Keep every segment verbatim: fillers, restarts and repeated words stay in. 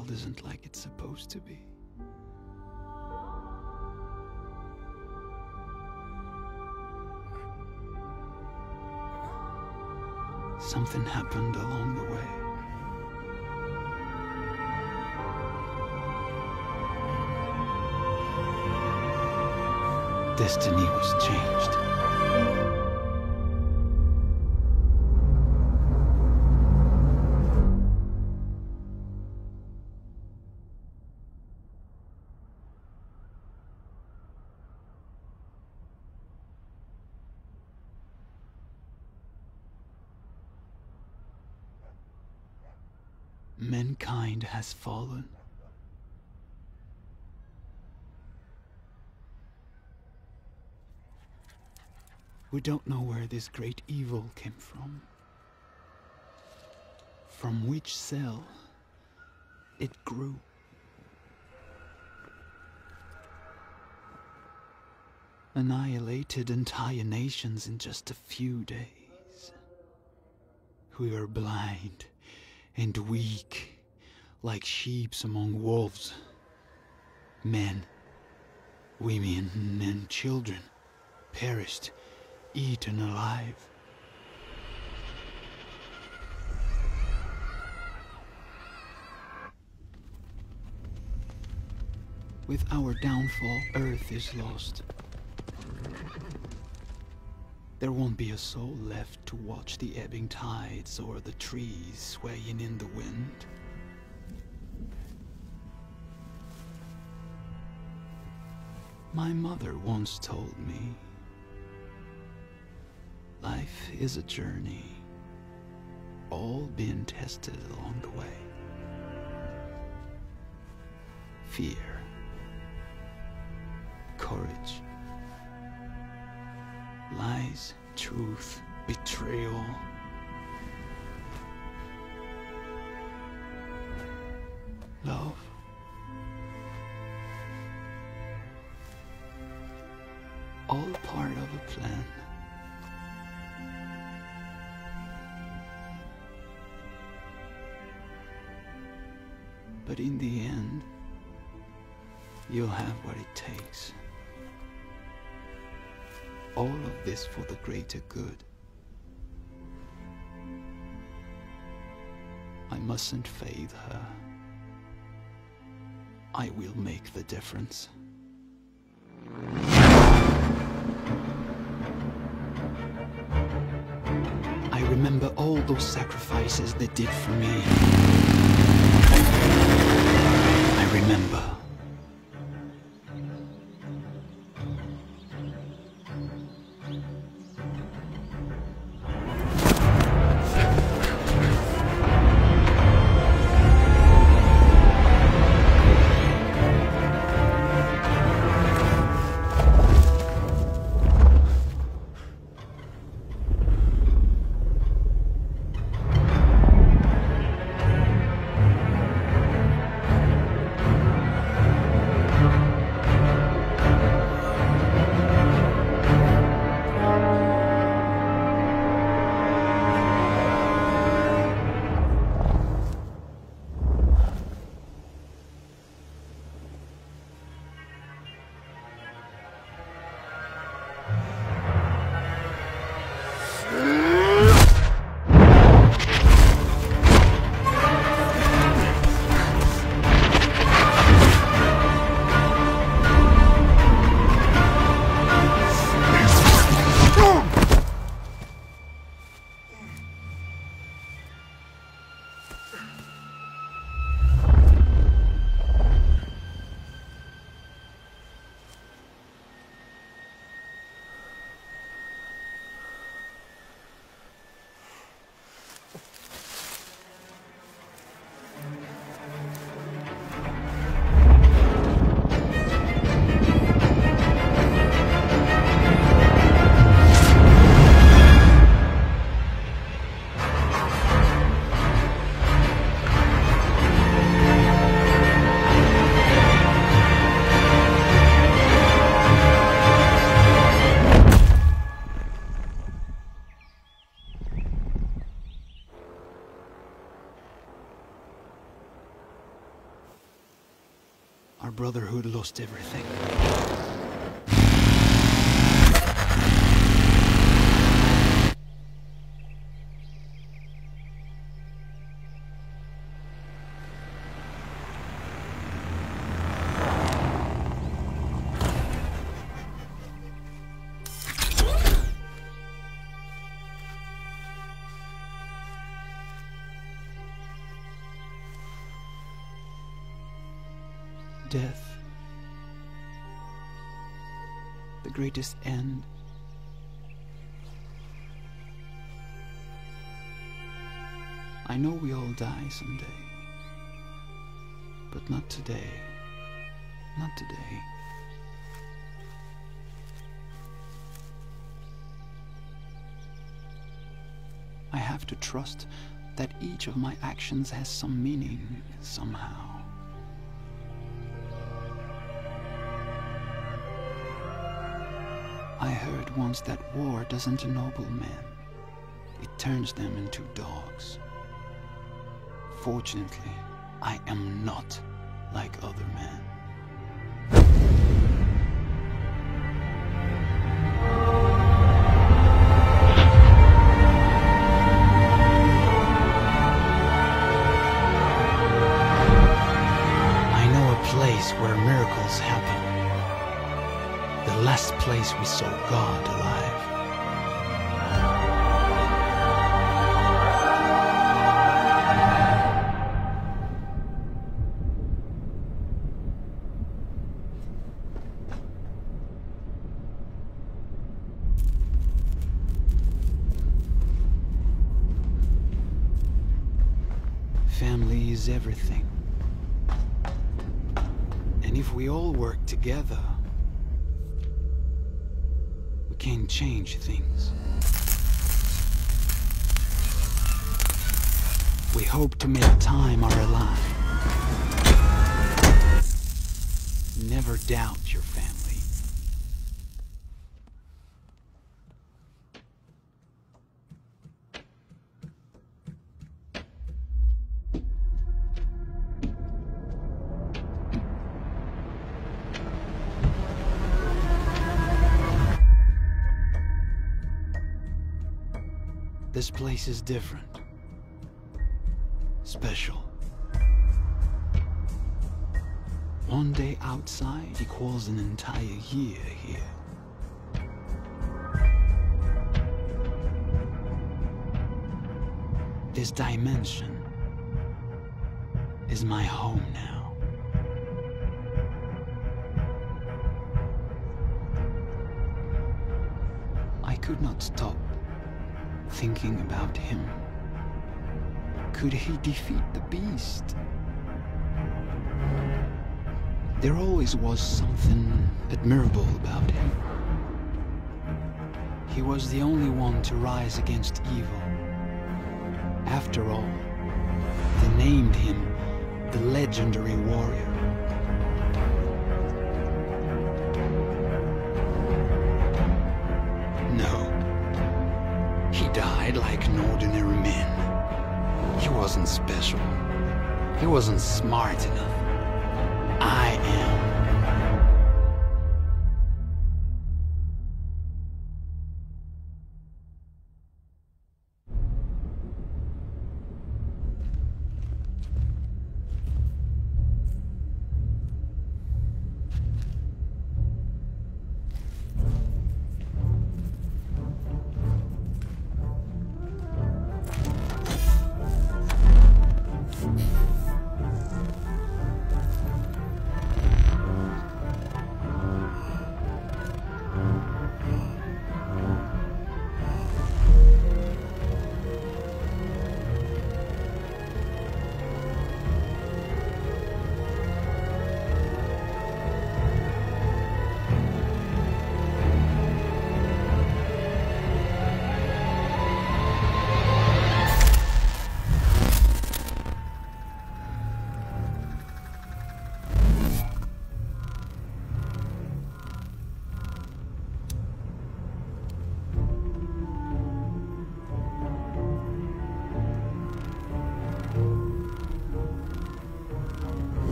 world isn't like it's supposed to be. Something happened along the way. Destiny was changed. Mankind has fallen. We don't know where this great evil came from. From which cell it grew. Annihilated entire nations in just a few days. We were blind and weak, like sheep among wolves. Men, women, and children perished, eaten alive. With our downfall, Earth is lost. There won't be a soul left to watch the ebbing tides or the trees swaying in the wind. My mother once told me, life is a journey, all being tested along the way. Fear, courage, lies, truth, betrayal. Love. All part of a plan. But in the end, you'll have what it takes. All of this for the greater good. I mustn't fade her. I will make the difference. I remember all those sacrifices they did for me. I remember. our brotherhood lost everything. Death, the greatest end. I know we all die someday, but not today, not today. I have to trust that each of my actions has some meaning somehow. I heard once that war doesn't ennoble men. It turns them into dogs. Fortunately, I am not like other men. I know a place where miracles happen. The last place we saw God alive. Family is everything. And if we all work together, can change things. We hope to make time our ally. Never doubt your family. This place is different. Special. One day outside equals an entire year here. This dimension is my home now. I could not stop thinking about him. Could he defeat the beast? There always was something admirable about him. He was the only one to rise against evil. After all, they named him the legendary warrior. No. He died like an ordinary man. He wasn't special. He wasn't smart enough. I am.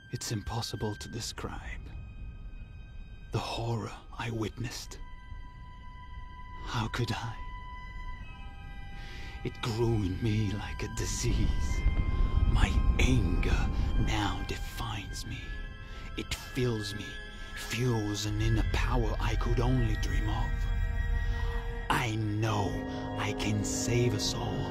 It's impossible to describe the horror I witnessed. How could I? It grew in me like a disease. My anger now defines me. It fills me, fuels an inner power I could only dream of. I know I can save us all.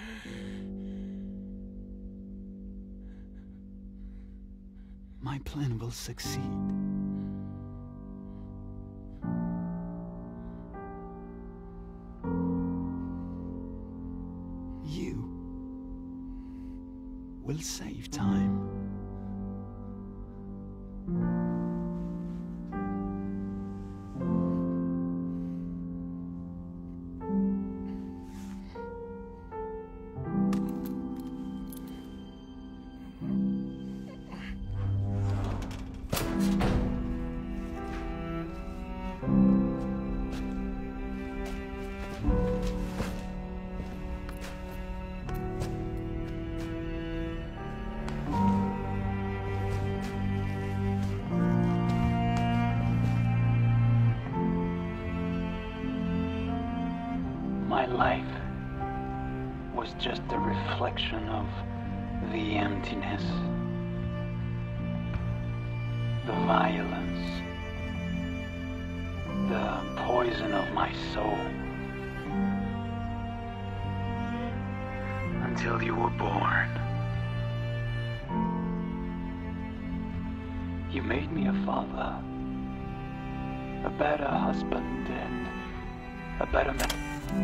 My plan will succeed. You will save time. My life was just a reflection of the emptiness, the violence, the poison of my soul. Until you were born. You made me a father, a better husband, and a better man.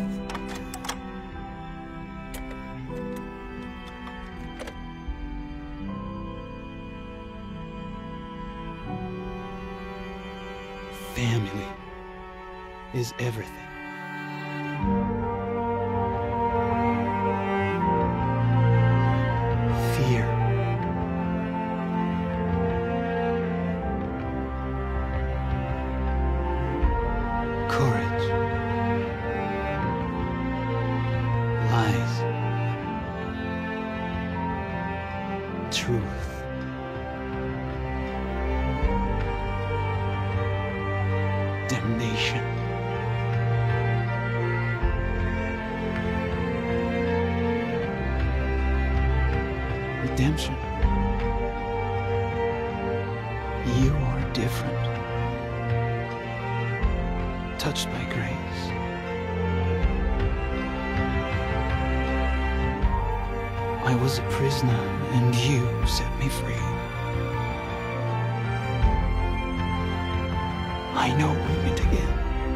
Family is everything. Fear, courage, lies, truth, damnation, redemption. You are different, touched by grace. I was a prisoner, and you set me free. I know we'll meet again.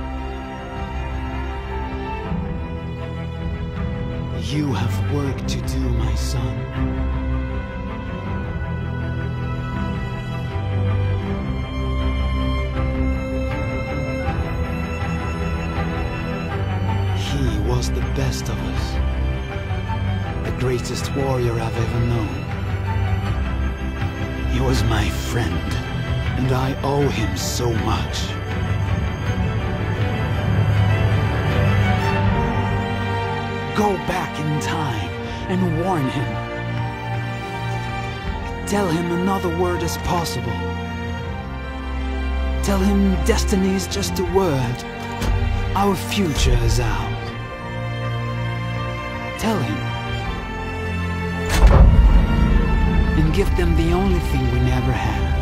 You have work to do, my son. He was the best of us, the greatest warrior I've ever known. He was my friend, and I owe him so much. Go back in time and warn him. Tell him another word is possible. Tell him destiny is just a word. Our future is out. Tell him. And give them the only thing we never had.